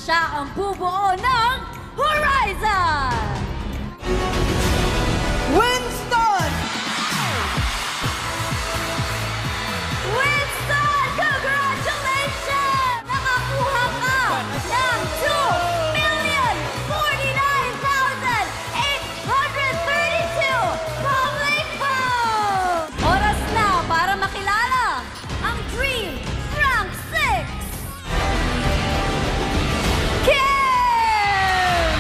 siya ang bubuo ng Horizon! Winston! Winston, congratulations! Nakakuha ka ng 2,049,832 public votes! Oras na para makilala ang Dream Rank 6! Kim!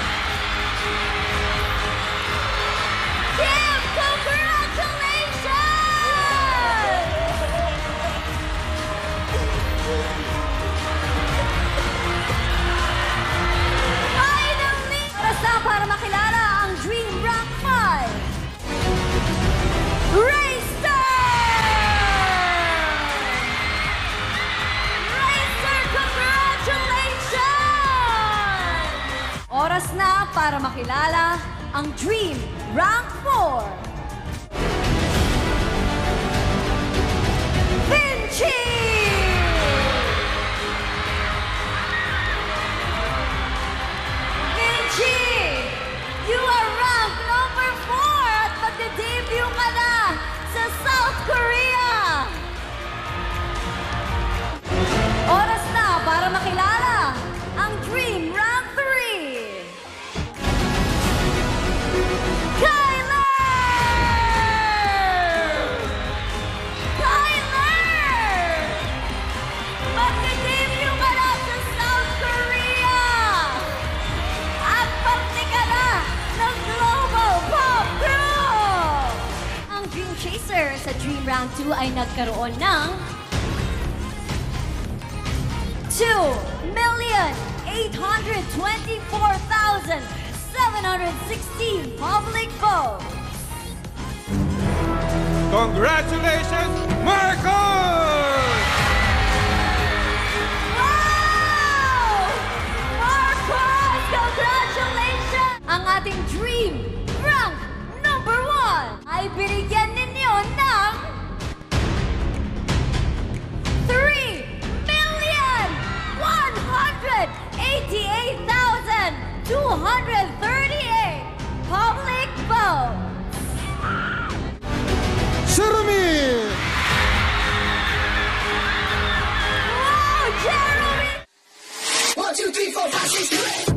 Kim, congratulations! Finally! Oras na para makilala ang Dream Rank 5! Racer! Racer, congratulations! Oras na para makilala ang Dream Rank 4! Vinci! Vinci! You are ranked number 4 at magde-debut ka na sa South Korea! Oras na para makilala ang Dream Rank 3! Kyler! Kyler! Magde-debut ka na sa South Korea! At parte ka na ng Global Pop Group! Ang Dream Chaser sa Dream Round 2 ay nagkaroon ng 2,824,716 public votes! Congratulations, Marcos! Wow! Marcos, congratulations! Ang ating Dream Rank number 1 ay binigyan ninyo ng 3,188,238 public votes! Jeremy! Wow, Jeremy! 1, 2, 3, 4, 5, 6, 7.